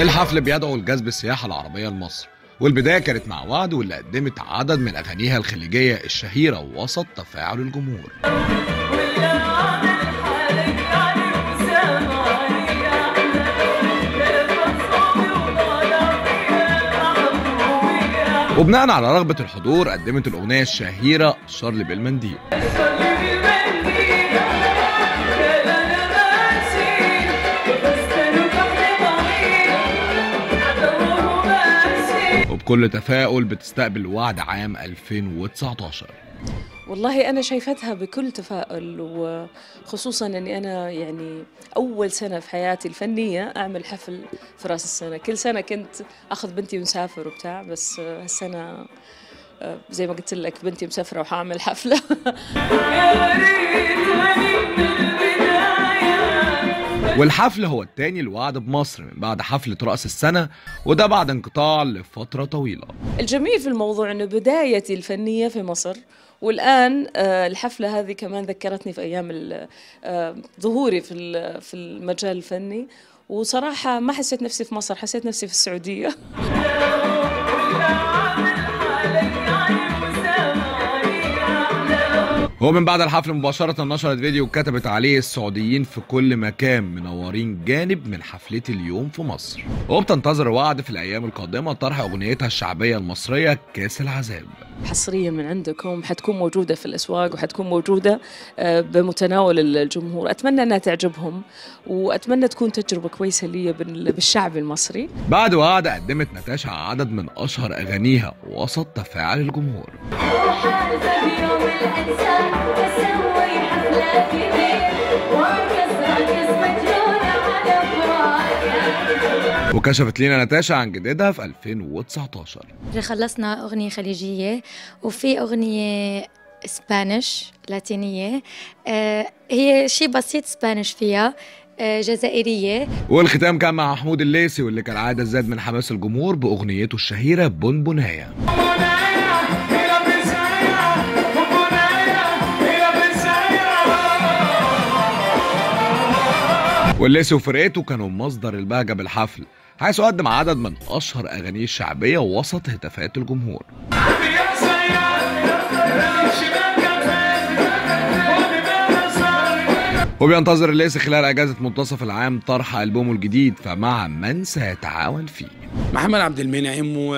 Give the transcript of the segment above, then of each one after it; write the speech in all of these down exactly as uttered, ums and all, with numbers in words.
الحفل بيدعو لجذب السياحة العربية لمصر، والبداية كانت مع وعد واللي قدمت عدد من أغانيها الخليجية الشهيرة وسط تفاعل الجمهور. وبناء على رغبة الحضور قدمت الأغنية الشهيرة شارلي بالمنديل. وبكل تفاؤل بتستقبل وعد عام ألفين وتسعتاشر. والله أنا شايفتها بكل تفاؤل، وخصوصا أني أنا يعني أول سنة في حياتي الفنية أعمل حفل في رأس السنة. كل سنة كنت أخذ بنتي ونسافر وبتاع، بس هالسنة زي ما قلت لك بنتي مسافرة وحاعمل حفلة. والحفل هو الثاني لوعد بمصر من بعد حفلة رأس السنة، وده بعد انقطاع لفترة طويلة. الجميل في الموضوع أنه بدايتي الفنية في مصر، والآن الحفلة هذه كمان ذكرتني في أيام ظهوري في في المجال الفني، وصراحة ما حسيت نفسي في مصر، حسيت نفسي في السعودية. ومن بعد الحفل مباشرة نشرت فيديو كتبت عليه السعوديين في كل مكان منورين جانب من حفلتي اليوم في مصر. وبتنتظر وعد في الأيام القادمة طرح أغنيتها الشعبية المصرية كاس العذاب. حصريا من عندكم حتكون موجودة في الأسواق وحتكون موجودة بمتناول الجمهور. أتمنى أنها تعجبهم، وأتمنى تكون تجربة كويسة لي بالشعب المصري. بعد وعد قدمت ناتاشا عدد من أشهر أغانيها وسط تفاعل الجمهور. وكشفت لنا ناتاشا عن جديدها في ألفين وتسعتاشر. خلصنا أغنية خليجية وفي أغنية اسبانيش لاتينية، آه هي شيء بسيط اسبانيش فيها، آه جزائرية. والختام كان مع محمود الليثي، واللي كالعادة زاد من حماس الجمهور بأغنيته الشهيرة بونبوناية. والليثي وفرقته كانوا مصدر البهجة بالحفل، حيث قدم عدد من أشهر أغانيه الشعبية وسط هتافات الجمهور. وبينتظر الليثي خلال أجازة منتصف العام طرح ألبومه الجديد، فمع من سيتعاون فيه؟ محمد عبد المنعم و...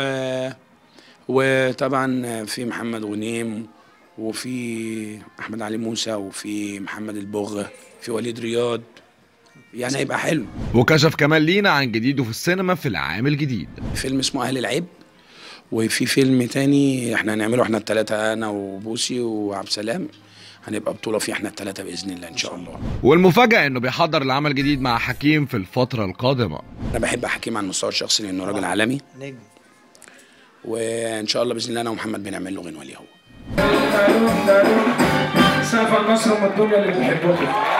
وطبعا في محمد غنيم، وفي أحمد علي موسى، وفي محمد البغ، في وليد رياض، يعني هيبقى حلو. وكشف كمان لينا عن جديده في السينما في العام الجديد. فيلم اسمه أهل العيب، وفي فيلم تاني احنا هنعمله احنا الثلاثة، أنا وبوسي وعبد السلام، هنبقى بطولة فيه احنا الثلاثة بإذن الله إن شاء الله. والمفاجأة إنه بيحضر العمل جديد مع حكيم في الفترة القادمة. أنا بحب حكيم على المستوى الشخصي لأنه راجل عالمي، وإن شاء الله بإذن الله أنا ومحمد بنعمل له غنوة ليه هو. سقف النصر من الدنيا اللي بنحبكم.